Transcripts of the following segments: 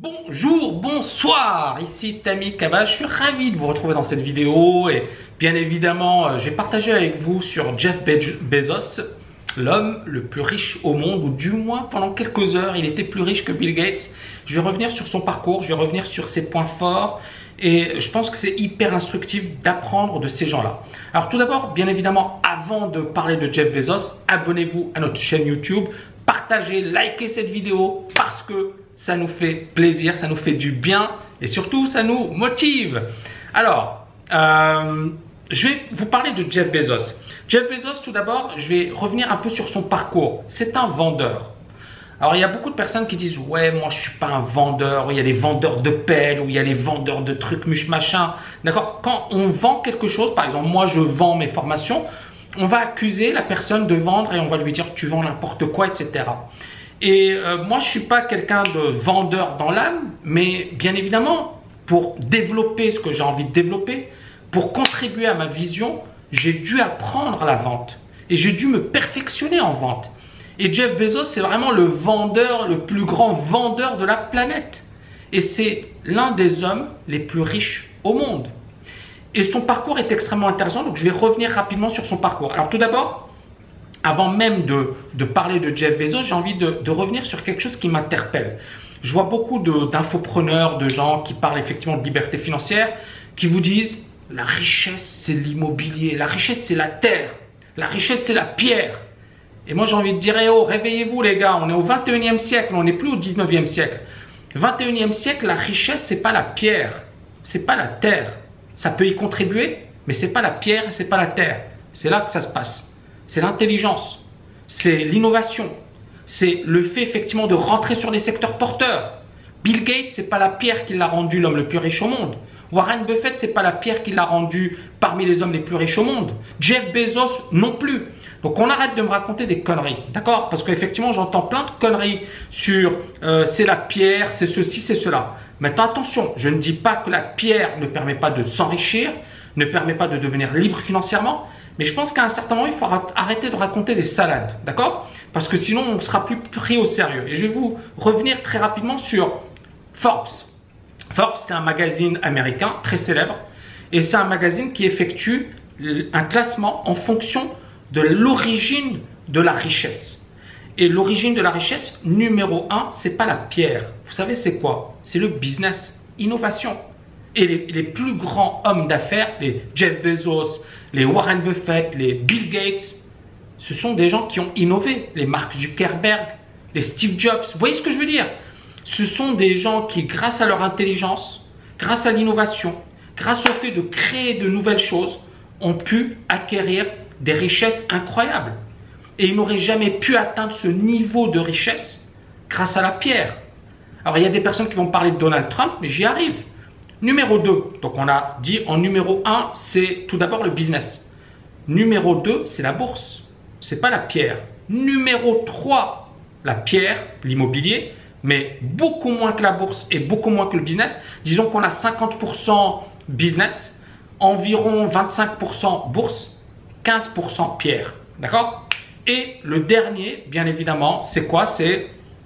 Bonjour, bonsoir, ici Tammy Kaba, je suis ravi de vous retrouver dans cette vidéo et bien évidemment je vais partager avec vous sur Jeff Bezos, l'homme le plus riche au monde, ou du moins pendant quelques heures il était plus riche que Bill Gates. Je vais revenir sur son parcours, je vais revenir sur ses points forts et je pense que c'est hyper instructif d'apprendre de ces gens-là. Alors tout d'abord, bien évidemment, avant de parler de Jeff Bezos, abonnez-vous à notre chaîne YouTube, partagez, likez cette vidéo parce que ça nous fait plaisir, ça nous fait du bien et surtout ça nous motive. Alors, je vais vous parler de Jeff Bezos. Jeff Bezos, tout d'abord, je vais revenir un peu sur son parcours. C'est un vendeur. Alors, il y a beaucoup de personnes qui disent « Ouais, moi, je ne suis pas un vendeur. » Il y a les vendeurs de pelles ou il y a les vendeurs de trucs, machin. D'accord? Quand on vend quelque chose, par exemple, moi, je vends mes formations, on va accuser la personne de vendre et on va lui dire « Tu vends n'importe quoi, etc. » Et moi, je ne suis pas quelqu'un de vendeur dans l'âme, mais bien évidemment, pour développer ce que j'ai envie de développer, pour contribuer à ma vision, j'ai dû apprendre la vente et j'ai dû me perfectionner en vente. Et Jeff Bezos, c'est vraiment le vendeur, le plus grand vendeur de la planète. Et c'est l'un des hommes les plus riches au monde. Et son parcours est extrêmement intéressant, donc je vais revenir rapidement sur son parcours. Alors tout d'abord, avant même de parler de Jeff Bezos, j'ai envie de revenir sur quelque chose qui m'interpelle. Je vois beaucoup d'infopreneurs, de gens qui parlent effectivement de liberté financière, qui vous disent la richesse c'est l'immobilier, la richesse c'est la terre, la richesse c'est la pierre. Et moi j'ai envie de dire, eh oh, réveillez-vous les gars, on est au 21e siècle, on n'est plus au 19e siècle. 21e siècle, la richesse c'est pas la pierre, c'est pas la terre. Ça peut y contribuer, mais c'est pas la pierre, c'est pas la terre. C'est là que ça se passe. C'est l'intelligence, c'est l'innovation, c'est le fait effectivement de rentrer sur des secteurs porteurs. Bill Gates, c'est pas la pierre qui l'a rendu l'homme le plus riche au monde. Warren Buffett, c'est pas la pierre qui l'a rendu parmi les hommes les plus riches au monde. Jeff Bezos non plus. Donc on arrête de me raconter des conneries, d'accord? Parce qu'effectivement j'entends plein de conneries sur c'est la pierre, c'est ceci, c'est cela. Maintenant attention, je ne dis pas que la pierre ne permet pas de s'enrichir, ne permet pas de devenir libre financièrement. Mais je pense qu'à un certain moment, il faut arrêter de raconter des salades, d'accord? Parce que sinon, on ne sera plus pris au sérieux. Et je vais vous revenir très rapidement sur Forbes. Forbes, c'est un magazine américain très célèbre. Et c'est un magazine qui effectue un classement en fonction de l'origine de la richesse. Et l'origine de la richesse, numéro 1, ce n'est pas la pierre. Vous savez, c'est quoi? C'est le business, innovation. Et les plus grands hommes d'affaires, les Jeff Bezos, les Warren Buffett, les Bill Gates, ce sont des gens qui ont innové. Les Mark Zuckerberg, les Steve Jobs, vous voyez ce que je veux dire? Ce sont des gens qui, grâce à leur intelligence, grâce à l'innovation, grâce au fait de créer de nouvelles choses, ont pu acquérir des richesses incroyables. Et ils n'auraient jamais pu atteindre ce niveau de richesse grâce à la pierre. Alors il y a des personnes qui vont parler de Donald Trump, mais j'y arrive. Numéro 2, donc on a dit en numéro 1, c'est tout d'abord le business. Numéro 2, c'est la bourse. C'est pas la pierre. Numéro 3, la pierre, l'immobilier, mais beaucoup moins que la bourse et beaucoup moins que le business. Disons qu'on a 50% business, environ 25% bourse, 15% pierre. D'accord? Et le dernier, bien évidemment, c'est quoi? C'est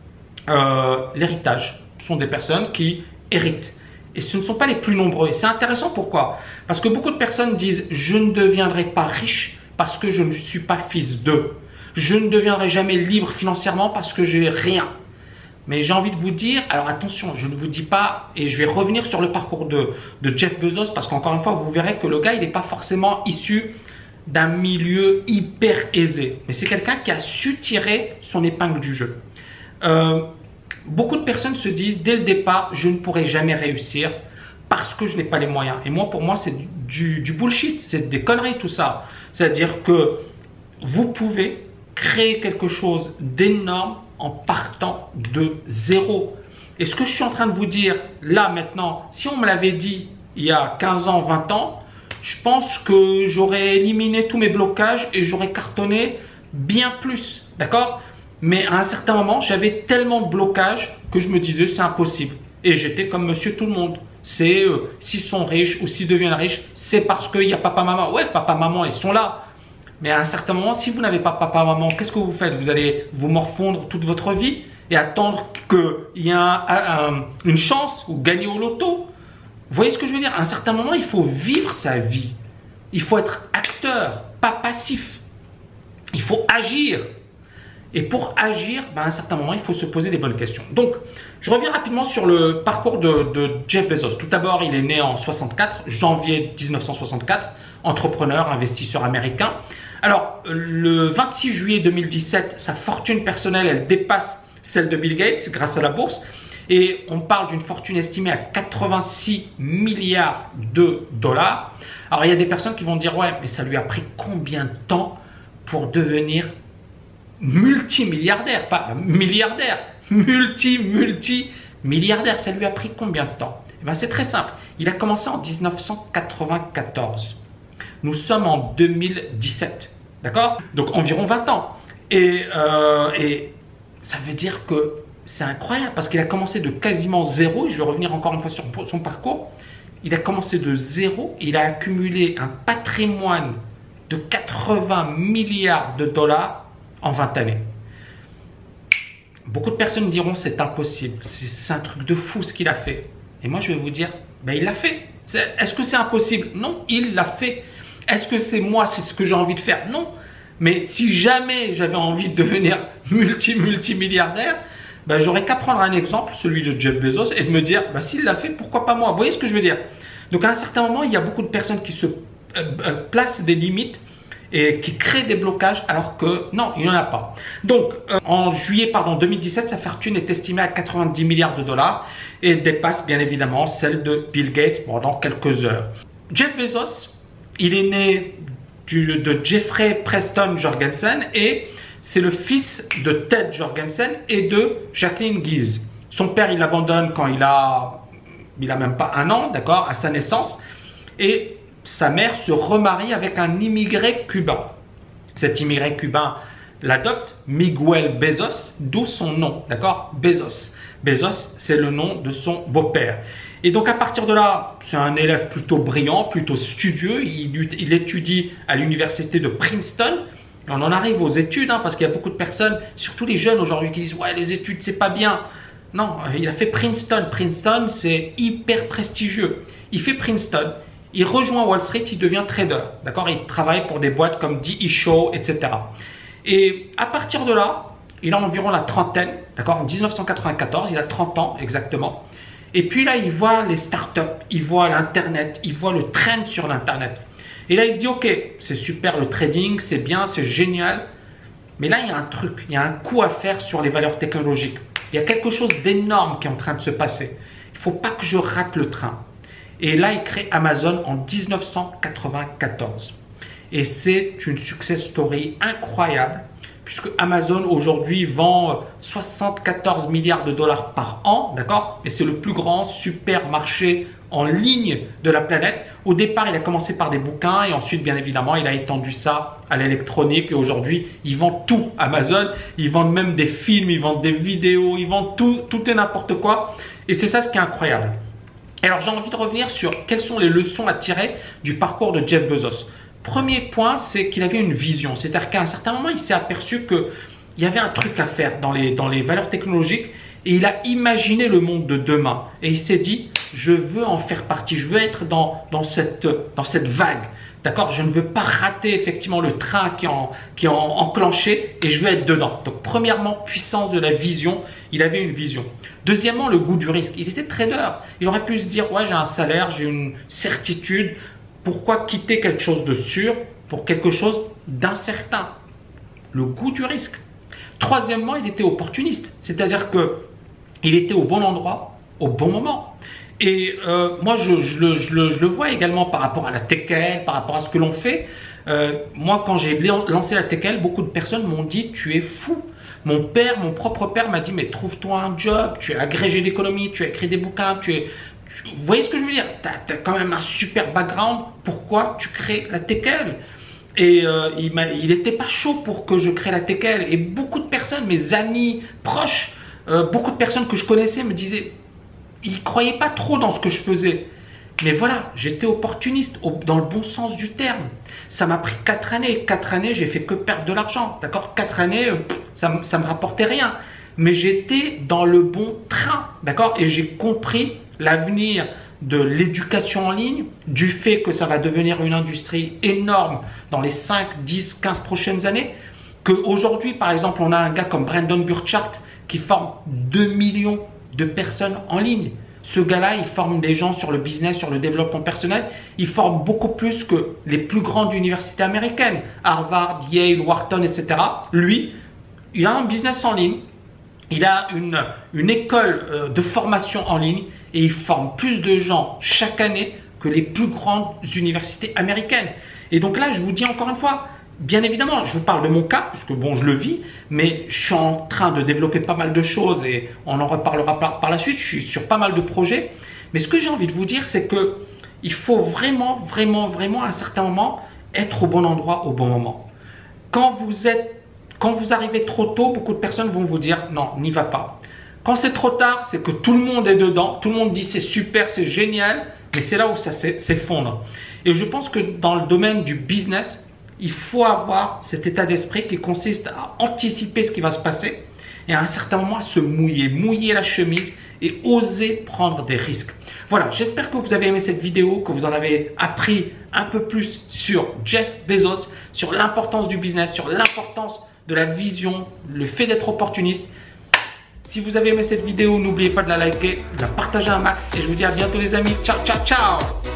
l'héritage. Ce sont des personnes qui héritent. Et ce ne sont pas les plus nombreux. Et c'est intéressant, pourquoi? Parce que beaucoup de personnes disent « Je ne deviendrai pas riche parce que je ne suis pas fils d'eux. Je ne deviendrai jamais libre financièrement parce que je n'ai rien. » Mais j'ai envie de vous dire, alors attention, je ne vous dis pas, et je vais revenir sur le parcours de Jeff Bezos, parce qu'encore une fois, vous verrez que le gars, il n'est pas forcément issu d'un milieu hyper aisé. Mais c'est quelqu'un qui a su tirer son épingle du jeu. Beaucoup de personnes se disent dès le départ, je ne pourrai jamais réussir parce que je n'ai pas les moyens. Et moi, pour moi, c'est du bullshit, c'est des conneries tout ça. C'est-à-dire que vous pouvez créer quelque chose d'énorme en partant de zéro. Et ce que je suis en train de vous dire là maintenant, si on me l'avait dit il y a 15 ans, 20 ans, je pense que j'aurais éliminé tous mes blocages et j'aurais cartonné bien plus. D'accord ? Mais à un certain moment, j'avais tellement de blocages que je me disais c'est impossible. Et j'étais comme monsieur tout le monde. C'est s'ils sont riches ou s'ils deviennent riches, c'est parce qu'il y a papa, maman. Ouais, papa, maman, ils sont là. Mais à un certain moment, si vous n'avez pas papa, maman, qu'est-ce que vous faites? Vous allez vous morfondre toute votre vie? et attendre qu'il y ait une chance ou gagner au loto. Vous voyez ce que je veux dire? À un certain moment, il faut vivre sa vie. Il faut être acteur, pas passif. Il faut agir. Et pour agir, à un certain moment, il faut se poser des bonnes questions. Donc, je reviens rapidement sur le parcours de Jeff Bezos. Tout d'abord, il est né en 64, janvier 1964, entrepreneur, investisseur américain. Alors, le 26 juillet 2017, sa fortune personnelle, elle dépasse celle de Bill Gates grâce à la bourse. Et on parle d'une fortune estimée à 86 milliards de dollars. Alors, il y a des personnes qui vont dire, ouais, mais ça lui a pris combien de temps pour devenir multimilliardaire, pas milliardaire, multimilliardaire. Ça lui a pris combien de temps? C'est très simple. Il a commencé en 1994. Nous sommes en 2017, d'accord? Donc environ 20 ans. Et ça veut dire que c'est incroyable parce qu'il a commencé de quasiment zéro. Et je vais revenir encore une fois sur son parcours. Il a commencé de zéro. Il a accumulé un patrimoine de 80 milliards de dollars en 20 années. Beaucoup de personnes diront c'est impossible, c'est un truc de fou ce qu'il a fait. Et moi je vais vous dire, il l'a fait. Est-ce que c'est impossible? Non, il l'a fait. Est-ce que c'est moi, c'est ce que j'ai envie de faire? Non. Mais si jamais j'avais envie de devenir multimilliardaire, j'aurais qu'à prendre un exemple, celui de Jeff Bezos, et de me dire, s'il l'a fait, pourquoi pas moi? Vous voyez ce que je veux dire? Donc à un certain moment, il y a beaucoup de personnes qui se placent des limites et qui créent des blocages alors que non, il n'y en a pas. Donc en juillet 2017, sa fortune est estimée à 90 milliards de dollars et dépasse bien évidemment celle de Bill Gates pendant quelques heures. Jeff Bezos, il est né de Jeffrey Preston Jorgensen et c'est le fils de Ted Jorgensen et de Jacqueline Gies. Son père, il l'abandonne quand il a même pas un an, d'accord, à sa naissance. Et sa mère se remarie avec un immigré cubain. Cet immigré cubain l'adopte, Miguel Bezos, d'où son nom, d'accord, Bezos. Bezos, c'est le nom de son beau-père. Et donc à partir de là, c'est un élève plutôt brillant, plutôt studieux. Il étudie à l'université de Princeton. Et on en arrive aux études, parce qu'il y a beaucoup de personnes, surtout les jeunes aujourd'hui, qui disent « Ouais, les études, c'est pas bien ». Non, il a fait Princeton. Princeton, c'est hyper prestigieux. Il fait Princeton. Il rejoint Wall Street, il devient trader, d'accord? Il travaille pour des boîtes comme D.E. Shaw, etc. Et à partir de là, il a environ la trentaine, d'accord? En 1994, il a 30 ans exactement. Et puis là, il voit les startups, il voit l'Internet, il voit le trend sur l'Internet. Et là, il se dit, ok, c'est super le trading, c'est bien, c'est génial. Mais là, il y a un truc, il y a un coup à faire sur les valeurs technologiques. Il y a quelque chose d'énorme qui est en train de se passer. Il ne faut pas que je rate le train. Et là, il crée Amazon en 1994. Et c'est une success story incroyable, puisque Amazon aujourd'hui vend 74 milliards de dollars par an, d'accord? Et c'est le plus grand supermarché en ligne de la planète. Au départ, il a commencé par des bouquins et ensuite, bien évidemment, il a étendu ça à l'électronique. Et aujourd'hui, ils vendent tout, Amazon. Ils vendent même des films, ils vendent des vidéos, ils vendent tout et n'importe quoi. Et c'est ça ce qui est incroyable. Alors, j'ai envie de revenir sur quelles sont les leçons à tirer du parcours de Jeff Bezos. Premier point, c'est qu'il avait une vision. C'est-à-dire qu'à un certain moment, il s'est aperçu qu'il y avait un truc à faire dans les valeurs technologiques et il a imaginé le monde de demain. Et il s'est dit, je veux en faire partie, je veux être dans cette vague. D'accord? Je ne veux pas rater effectivement le train qui est enclenché et je veux être dedans. Donc, premièrement, puissance de la vision. Il avait une vision. Deuxièmement, le goût du risque. Il était trader. Il aurait pu se dire, ouais, j'ai un salaire, j'ai une certitude. Pourquoi quitter quelque chose de sûr pour quelque chose d'incertain? Le goût du risque. Troisièmement, il était opportuniste. C'est-à-dire qu'il était au bon endroit, au bon moment. Et moi, je le vois également par rapport à la TKL, par rapport à ce que l'on fait. Moi, quand j'ai lancé la TKL, beaucoup de personnes m'ont dit « Tu es fou ». Mon propre père m'a dit « Mais trouve-toi un job, tu es agrégé d'économie, tu as écrit des bouquins, Vous voyez ce que je veux dire? Tu as quand même un super background, pourquoi tu crées la TKL ?» Et il n'était pas chaud pour que je crée la TKL. Et beaucoup de personnes, mes amis proches, beaucoup de personnes que je connaissais me disaient ils ne croyaient pas trop dans ce que je faisais. Mais voilà, j'étais opportuniste dans le bon sens du terme. Ça m'a pris 4 années. 4 années, j'ai fait que perdre de l'argent. D'accord? 4 années, ça ne me rapportait rien. mais j'étais dans le bon train, d'accord? Et j'ai compris l'avenir de l'éducation en ligne, du fait que ça va devenir une industrie énorme dans les 5, 10, 15 prochaines années, qu'aujourd'hui, par exemple, on a un gars comme Brendon Burchard qui forme 2 millions de personnes en ligne. Ce gars-là, il forme des gens sur le business, sur le développement personnel. Il forme beaucoup plus que les plus grandes universités américaines, Harvard, Yale, Wharton, etc. Lui, il a un business en ligne, il a une école de formation en ligne et il forme plus de gens chaque année que les plus grandes universités américaines. Et donc là, je vous dis encore une fois, bien évidemment, je vous parle de mon cas, puisque bon, je le vis, mais je suis en train de développer pas mal de choses et on en reparlera par la suite. Je suis sur pas mal de projets. Mais ce que j'ai envie de vous dire, c'est que il faut vraiment, vraiment, vraiment à un certain moment être au bon endroit au bon moment. Quand vous arrivez trop tôt, beaucoup de personnes vont vous dire non, n'y va pas. Quand c'est trop tard, c'est que tout le monde est dedans, tout le monde dit c'est super, c'est génial, mais c'est là où ça s'effondre. Et je pense que dans le domaine du business, il faut avoir cet état d'esprit qui consiste à anticiper ce qui va se passer et à un certain moment à se mouiller la chemise et oser prendre des risques. Voilà, j'espère que vous avez aimé cette vidéo, que vous en avez appris un peu plus sur Jeff Bezos, sur l'importance du business, sur l'importance de la vision, le fait d'être opportuniste. Si vous avez aimé cette vidéo, n'oubliez pas de la liker, de la partager un max et je vous dis à bientôt les amis. Ciao, ciao, ciao!